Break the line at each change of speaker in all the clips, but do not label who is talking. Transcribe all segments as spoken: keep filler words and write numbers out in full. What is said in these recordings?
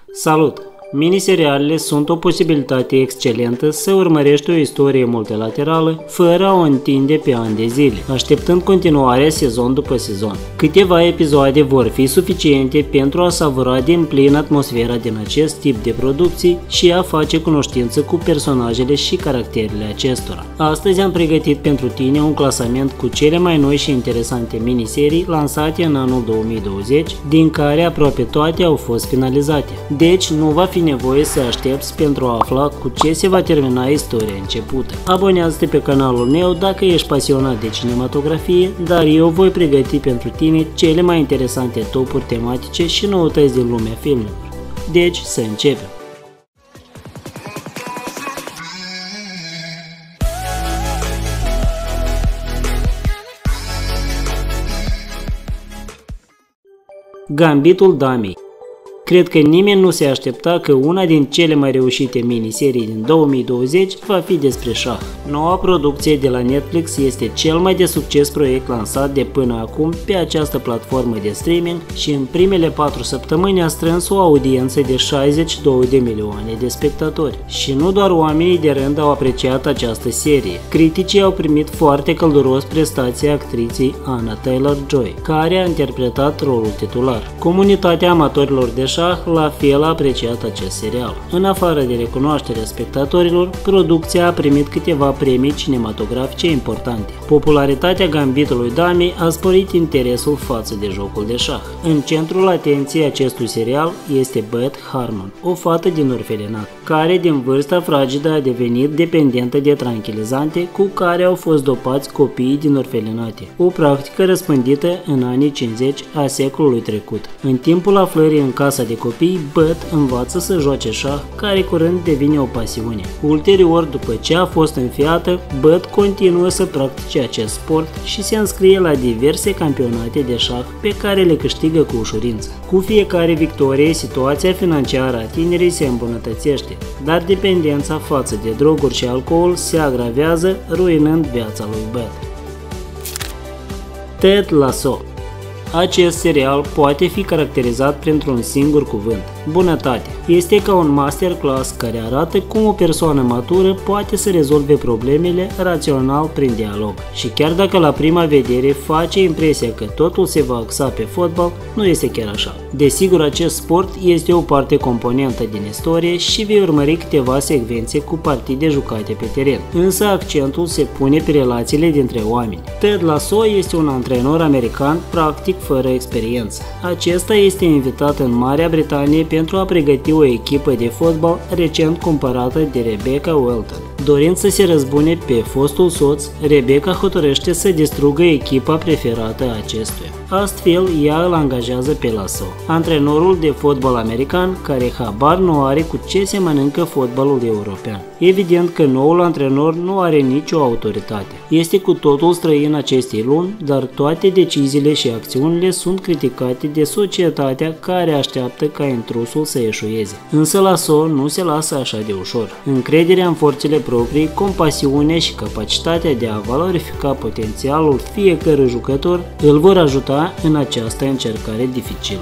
Salut! Miniserialele sunt o posibilitate excelentă să urmărești o istorie multilaterală fără a o întinde pe ani de zile, așteptând continuarea sezon după sezon. Câteva episoade vor fi suficiente pentru a savura din plin atmosfera din acest tip de producții și a face cunoștință cu personajele și caracterele acestora. Astăzi am pregătit pentru tine un clasament cu cele mai noi și interesante miniserii lansate în anul două mii douăzeci, din care aproape toate au fost finalizate. Deci nu va fi nevoie să aștepți pentru a afla cu ce se va termina istoria începută. Abonează-te pe canalul meu dacă ești pasionat de cinematografie, dar eu voi pregăti pentru tine cele mai interesante topuri tematice și noutăți din lumea filmelor. Deci să începem! Gambitul Damei. Cred că nimeni nu se aștepta că una din cele mai reușite miniserii din două mii douăzeci va fi despre șah. Noua producție de la Netflix este cel mai de succes proiect lansat de până acum pe această platformă de streaming și în primele patru săptămâni a strâns o audiență de șaizeci și două de milioane de spectatori. Și nu doar oamenii de rând au apreciat această serie. Criticii au primit foarte călduros prestația actriței Anya Taylor-Joy, care a interpretat rolul titular. Comunitatea amatorilor de la fel a apreciat acest serial. În afară de recunoașterea spectatorilor, producția a primit câteva premii cinematografice importante. Popularitatea Gambitului Damei a sporit interesul față de jocul de șah. În centrul atenției acestui serial este Beth Harmon, o fată din orfelinat, care din vârsta fragedă a devenit dependentă de tranquilizante cu care au fost dopați copiii din orfelinate, o practică răspândită în anii cincizeci a secolului trecut. În timpul aflării în casa de copii, Beth învață să joace șah, care curând devine o pasiune. Ulterior, după ce a fost înfiată, Beth continuă să practice acest sport și se înscrie la diverse campionate de șah pe care le câștigă cu ușurință. Cu fiecare victorie, situația financiară a tinerei se îmbunătățește, dar dependența față de droguri și alcool se agravează, ruinând viața lui Beth. Ted Lasso. Acest serial poate fi caracterizat printr-un singur cuvânt: bunătate. Este ca un masterclass care arată cum o persoană matură poate să rezolve problemele rațional prin dialog. Și chiar dacă la prima vedere face impresia că totul se va axa pe fotbal, nu este chiar așa. Desigur, acest sport este o parte componentă din istorie și vei urmări câteva secvențe cu partide jucate pe teren. Însă accentul se pune pe relațiile dintre oameni. Ted Lasso este un antrenor american practic fără experiență. Acesta este invitat în Marea Britanie pentru a pregăti o echipă de fotbal recent cumpărată de Rebecca Welton. Dorind să se răzbune pe fostul soț, Rebecca hotărăște să distrugă echipa preferată a acestuia. Astfel, ea îl angajează pe Lasso, antrenorul de fotbal american care habar nu are cu ce se mănâncă fotbalul european. Evident că noul antrenor nu are nicio autoritate. Este cu totul străin acestei lumi, dar toate deciziile și acțiunile sunt criticate de societatea care așteaptă ca intrusul să eșueze. Însă Lasso nu se lasă așa de ușor. Încrederea în forțele proprii, compasiunea și capacitatea de a valorifica potențialul fiecărui jucător îl vor ajuta în această încercare dificilă.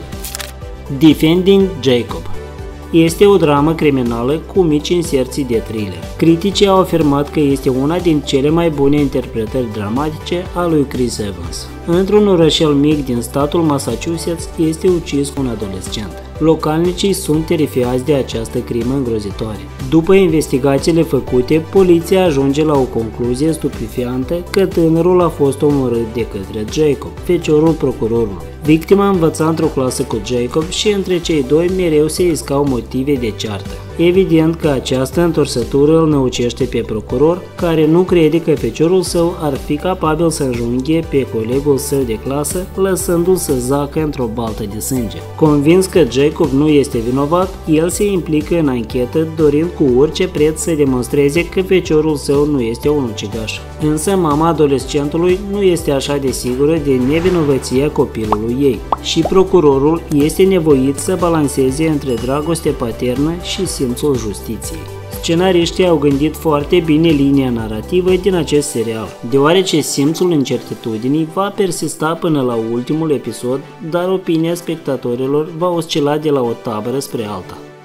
Defending Jacob. Este o dramă criminală cu mici inserții de thriller. Criticii au afirmat că este una din cele mai bune interpretări dramatice a lui Chris Evans. Într-un orășel mic din statul Massachusetts este ucis un adolescent. Localnicii sunt terifiați de această crimă îngrozitoare. După investigațiile făcute, poliția ajunge la o concluzie stupefiantă că tânărul a fost omorât de către Jacob, feciorul procurorului. Victima învăța într-o clasă cu Jacob și între cei doi mereu se iscau motive de ceartă. Evident că această întorsătură îl năucește pe procuror, care nu crede că feciorul său ar fi capabil să înjunghe pe colegul său de clasă, lăsându-l să zacă într-o baltă de sânge. Convins că Jacob nu este vinovat, el se implică în anchetă, dorind cu orice preț să demonstreze că feciorul său nu este un ucigaș. Însă mama adolescentului nu este așa de sigură de nevinovăția copilului ei și procurorul este nevoit să balanceze între dragoste paternă și simțul justiției. Scenariștii au gândit foarte bine linia narrativă din acest serial, deoarece simțul incertitudinii va persista până la ultimul episod, dar opinia spectatorilor va oscila de la o tabără spre alta.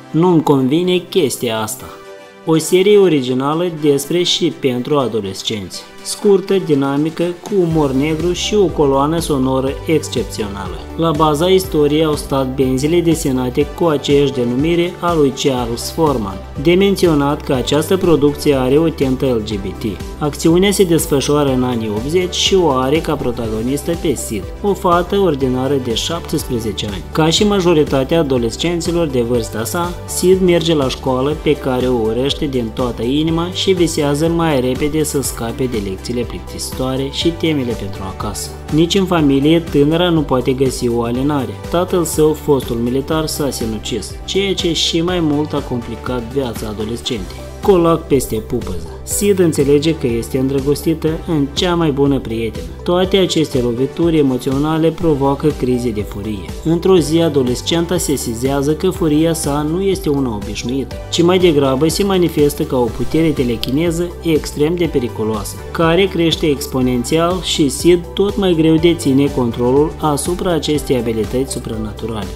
Nu-mi convine chestia asta. O serie originală despre și pentru adolescenți. Scurtă, dinamică, cu umor negru și o coloană sonoră excepțională. La baza istoriei au stat benzile desenate cu aceeași denumire a lui Charles Forman. De menționat că această producție are o tentă L G B T. Acțiunea se desfășoară în anii optzeci și o are ca protagonistă pe Sid, o fată ordinară de șaptesprezece ani. Ca și majoritatea adolescenților de vârsta sa, Sid merge la școală pe care o urăște din toată inima și visează mai repede să scape de lecțiile plictisitoare și temele pentru acasă. Nici în familie tânăra nu poate găsi o alinare. Tatăl său, fostul militar, s-a sinucis, ceea ce și mai mult a complicat viața adolescentei. Colac peste pupăză. Sid înțelege că este îndrăgostită în cea mai bună prietenă. Toate aceste lovituri emoționale provoacă crize de furie. Într-o zi, adolescenta se sesizează că furia sa nu este una obișnuită, ci mai degrabă se manifestă ca o putere telechineză extrem de periculoasă, care crește exponențial și Sid tot mai greu deține controlul asupra acestei abilități supranaturale.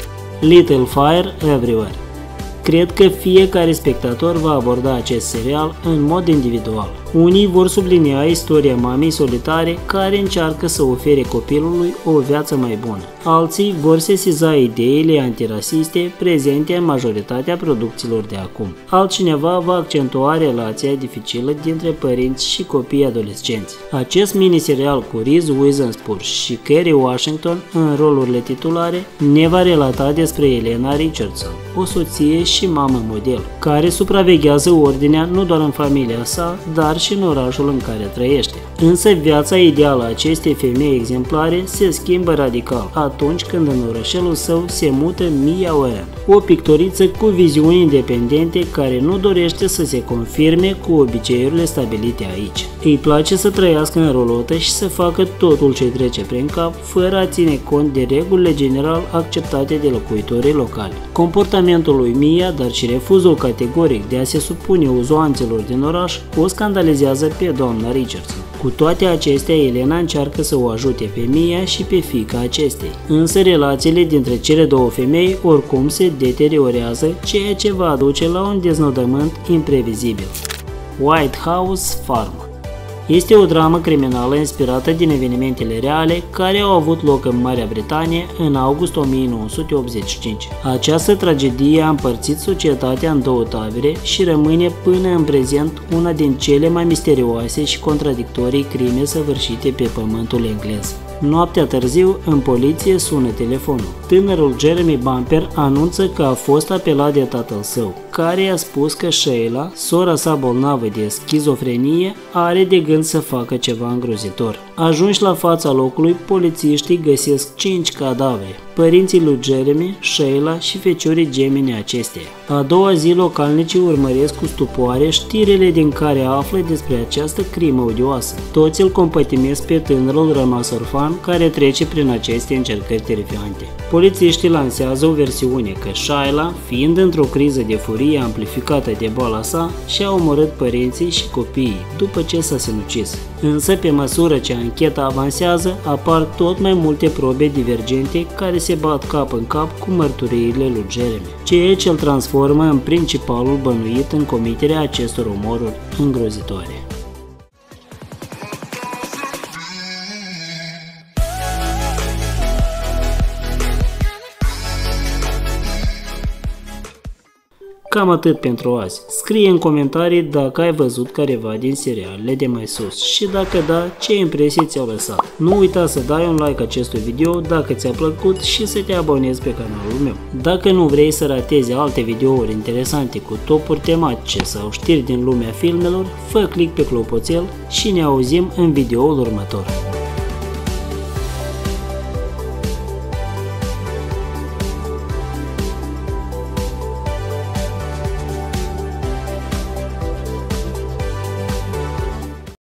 Little Fire Everywhere. Cred că fiecare spectator va aborda acest serial în mod individual. Unii vor sublinia istoria mamei solitare care încearcă să ofere copilului o viață mai bună. Alții vor sesiza ideile antirasiste prezente în majoritatea producțiilor de acum. Altcineva va accentua relația dificilă dintre părinți și copii adolescenți. Acest miniserial cu Reese Witherspoon și Kerry Washington în rolurile titulare ne va relata despre Elena Richardson, o soție și mamă model, care supraveghează ordinea nu doar în familia sa, dar și în orașul în care trăiește. Însă viața ideală a acestei femei exemplare se schimbă radical atunci când în orășelul său se mută Mia Warren, o pictoriță cu viziuni independente care nu dorește să se confirme cu obiceiurile stabilite aici. Îi place să trăiască în rolotă și să facă totul ce trece prin cap, fără a ține cont de regulile general acceptate de locuitorii locali. Comportamentul lui Mia, dar și refuzul categoric de a se supune uzoanțelor din oraș, o scandalizează pe doamna Richardson. Cu toate acestea, Elena încearcă să o ajute pe Mia și pe fiica acestei. Însă relațiile dintre cele două femei oricum se deteriorează, ceea ce va aduce la un deznodământ imprevizibil. White House Farm. Este o dramă criminală inspirată din evenimentele reale care au avut loc în Marea Britanie în august o mie nouă sute optzeci și cinci. Această tragedie a împărțit societatea în două tabere și rămâne până în prezent una din cele mai misterioase și contradictorii crime săvârșite pe pământul englez. Noaptea târziu, în poliție sună telefonul. Tânărul Jeremy Bumper anunță că a fost apelat de tatăl său, care i-a spus că Sheila, sora sa bolnavă de schizofrenie, are de gând să facă ceva îngrozitor. Ajunși la fața locului, polițiștii găsesc cinci cadavre, părinții lui Jeremy, Sheila și feciorii gemene acesteia. A doua zi, localnicii urmăresc cu stupoare știrile din care află despre această crimă odioasă. Toți îl compătimesc pe tânărul rămas orfan care trece prin aceste încercări terifiante. Polițiștii lansează o versiune că Sheila, fiind într-o criză de furie amplificată de boala sa, și-a omorât părinții și copiii după ce s-a sinucis. Însă, pe măsură ce ancheta avansează, apar tot mai multe probe divergente care se bat cap în cap cu mărturiile lui Jeremy, ceea ce îl transformă în principalul bănuit în comiterea acestor omoruri îngrozitoare. Cam atât pentru azi. Scrie în comentarii dacă ai văzut careva din serialele de mai sus și dacă da, ce impresii ți-au lăsat. Nu uita să dai un like acestui video dacă ți-a plăcut și să te abonezi pe canalul meu. Dacă nu vrei să ratezi alte videouri interesante cu topuri tematice sau știri din lumea filmelor, fă click pe clopoțel și ne auzim în videoul următor.